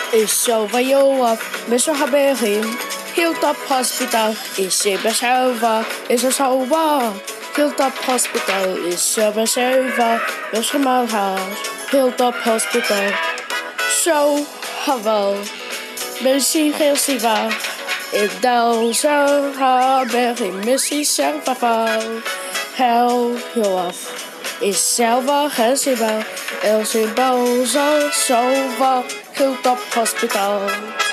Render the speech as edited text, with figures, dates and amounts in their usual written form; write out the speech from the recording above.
is Silva Joaf, Mr. Haberim. Hilltop Hospital is Silva Silva, is er Silva. Hilltop Hospital is Silva Silva, Mr. Malhaas. Hilltop Hospital, zo Haval, Messi Silva. Idal zo Haberim, Messi Silva. Hel Joaf. Is Silva Silva, El Silva Silva, Hilltop Hospital.